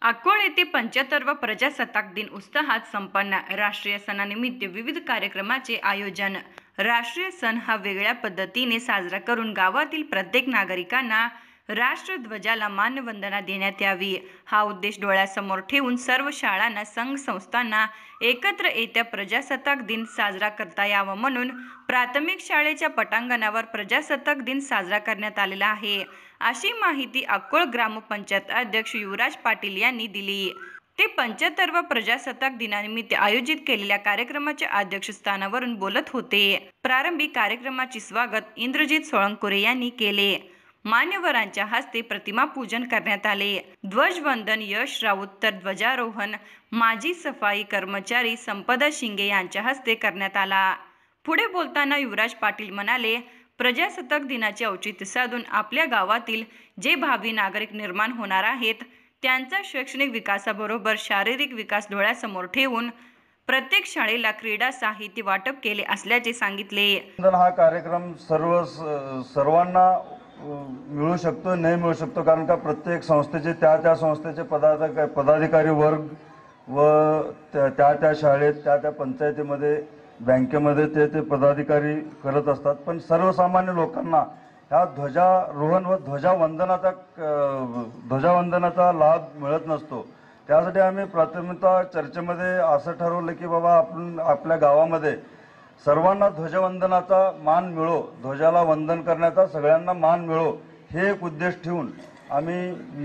अकोळ येथे 75वा प्रजासत्ताक दिन उत्साहात संपन्न. राष्ट्रीय सणानिमित्त विविध कार्यक्रमाचे आयोजन. राष्ट्रीय सण हा वेगळ्या पद्धतीने साजरा करून गावातील प्रत्येक नागरिकांना राष्ट्रध्वजाला मानवंदना देण्यात यावी, हा उद्देश डोळ्यासमोर ठेवून सर्व शाळांना, संघ संस्थांना एकत्र येत्या प्रजासत्ताक दिन साजरा करता यावा म्हणून प्राथमिक शाळेच्या पटांगणावर प्रजासत्ताक दिन साजरा करण्यात आलेला आहे, अशी माहिती अकोळ ग्रामपंचायत अध्यक्ष युवराज पाटील यांनी दिली. ते 75वा प्रजासत्ताक दिनानिमित्त आयोजित केलेल्या कार्यक्रमाच्या अध्यक्षस्थानावरून बोलत होते. प्रारंभी कार्यक्रमाचे स्वागत इंद्रजित सोळंकुरे यांनी केले. मान्यवरांच्या हस्ते प्रतिमा पूजन करण्यात आले. ध्वजवंदन यश राऊत तर ध्वजारोहण माजी सफाई कर्मचारी संपदा शिंगे यांच्या हस्ते करण्यात आला. पुढे बोलताना युवराज पाटील म्हणाले, प्रजासत्ताक दिनाचे औचित्य साधून आपल्या गावातील जे भावी नागरिक निर्माण होणार आहेत त्यांचा शैक्षणिक विकासाबरोबर शारीरिक विकास डोळ्यासमोर ठेवून प्रत्येक शाळेला क्रीडा साहित्य वाटप केले असल्याचे सांगितले. हा कार्यक्रम सर्वांना मिळू शकतो, नाही मिळू शकतो, कारण का प्रत्येक संस्थेचे त्या संस्थेचे पदाधिकारी वर्ग व त्या शाळेत त्या पंचायतीमध्ये बँकेमध्ये ते पदाधिकारी करत असतात. पण सर्वसामान्य लोकांना ह्या ध्वजारोहण व ध्वजावंदनाचा लाभ मिळत नसतो. त्यासाठी आम्ही प्राथमिकता चर्चेमध्ये असं ठरवलं की बाबा आपण आपल्या गावामध्ये सर्वांना ध्वजवंदनाचा मान मिळो, ध्वजाला वंदन करण्याचा सगळ्यांना मान मिळो, हे एक उद्देश ठेवून आम्ही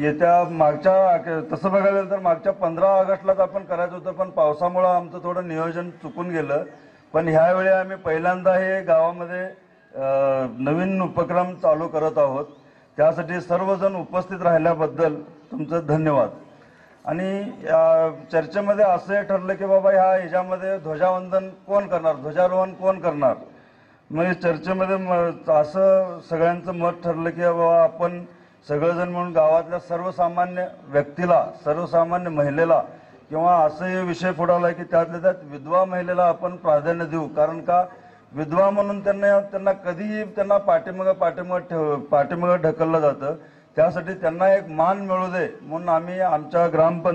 तसं बघायला गेलं तर मागच्या 15 ऑगस्टलाच आपण करायचं होतं, पण पावसामुळं आमचं थोडं नियोजन चुकून गेलं. पण ह्यावेळी आम्ही पहिल्यांदा हे गावामध्ये नवीन उपक्रम चालू करत आहोत. त्यासाठी सर्वजण उपस्थित राहिल्याबद्दल तुमचं धन्यवाद. आणि चर्चेमध्ये असं ठरलं की बाबा ह्याच्यामध्ये ध्वजावंदन कोण करणार, ध्वजारोहण कोण करणार. म्हणजे चर्चेमध्ये असं सगळ्यांचं मत ठरलं की बाबा आपण सगळेजण म्हणून गावातल्या सर्वसामान्य व्यक्तीला, सर्वसामान्य महिलेला किंवा असंही विषय पुढाला की त्यातल्या त्यात विधवा महिलेला आपण प्राधान्य देऊ. कारण का विधवा म्हणून त्यांना कधीही त्यांना पाठीमागं ढकललं जातं. त्यासाठी त्यांना एक मान मिळू दे म्हणून आम्ही आमच्या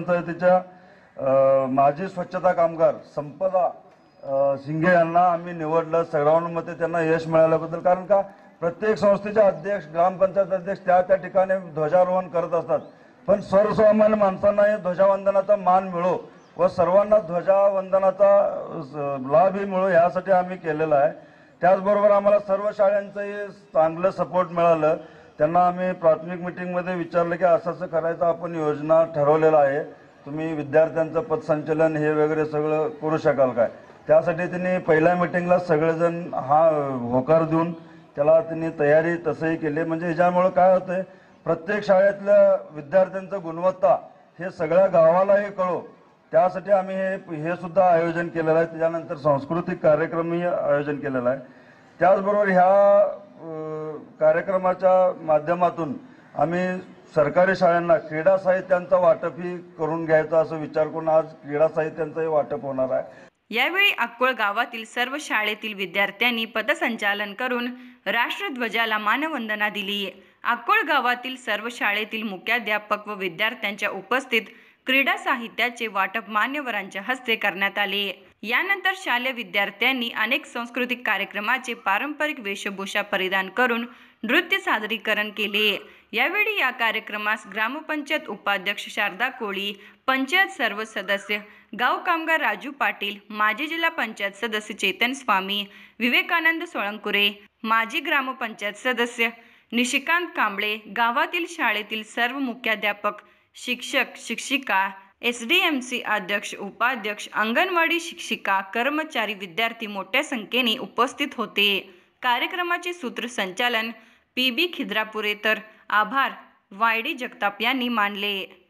ग्रामपंचायतीच्या माजी स्वच्छता कामगार संपदा शिंगे यांना आम्ही निवडलं. सर्वानुमते त्यांना यश मिळाल्याबद्दल. कारण का प्रत्येक संस्थेचे अध्यक्ष, ग्रामपंचायत अध्यक्ष त्या ठिकाणी ध्वजारोहण करत असतात, पण सर्वसामान्य माणसांना हे ध्वजावंदनाचा मान मिळो व सर्वांना ध्वजावंदनाचा लाभही मिळो यासाठी आम्ही केलेला आहे. त्याचबरोबर आम्हाला सर्व शाळांचंही चांगलं सपोर्ट मिळालं. त्यांना आम्ही प्राथमिक मिटिंगमध्ये विचारलं की असं करायचं आपण योजना ठरवलेलं आहे, तुम्ही विद्यार्थ्यांचं पथसंचलन हे वगैरे सगळं करू शकाल काय. त्यासाठी त्यांनी पहिल्या मिटिंगला सगळेजण होकार देऊन त्याला त्यांनी तयारी तसंही केली. म्हणजे ह्याच्यामुळं काय होतंय, प्रत्येक शाळेतल्या विद्यार्थ्यांचं गुणवत्ता हे सगळ्या गावालाही कळो, त्यासाठी आम्ही हे सुद्धा आयोजन केलेलं आहे. त्याच्यानंतर सांस्कृतिक कार्यक्रमही आयोजन केलेला आहे. त्याचबरोबर ह्या कार्यक्रमाच्या माध्यमातून आम्ही सरकारी शाळांना क्रीडा साहित्यांचा वाटपही करून घ्यायचा असं विचार करून आज क्रीडा साहित्यांचंही वाटप होणार आहे. यावेळी अक्कोळ गावातील सर्व शाळेतील विद्यार्थ्यांनी पथसंचालन करून राष्ट्रध्वजाला मानवंदना दिली. अक्कोळ गावातील सर्व शाळेतील मुख्याध्यापक व विद्यार्थ्यांच्या उपस्थित क्रीडा साहित्याचे वाटप मान्यवरांच्या हस्ते करण्यात आले. यानंतर शालेय विद्यार्थ्यांनी अनेक सांस्कृतिक कार्यक्रमाचे पारंपरिक वेशभूषा परिधान करून नृत्य सादरीकरण केले. यावेळी या कार्यक्रमास ग्रामपंचायत उपाध्यक्ष शारदा कोळी, पंचायत सर्व सदस्य, गाव कामगार राजू पाटील, माजी जिल्हा पंचायत सदस्य चेतन स्वामी, विवेकानंद सोळंकुरे, माजी ग्रामपंचायत सदस्य निशिकांत कांबळे, गावातील शाळेतील सर्व मुख्याध्यापक, शिक्षक, शिक्षिका, SDMC अध्यक्ष, उपाध्यक्ष, अंगणवाडी शिक्षिका, कर्मचारी, विद्यार्थी मोठ्या संख्येने उपस्थित होते. कार्यक्रमाचे सूत्रसंचालन PB खिद्रापुरे तर आभार YD जगताप यांनी मानले.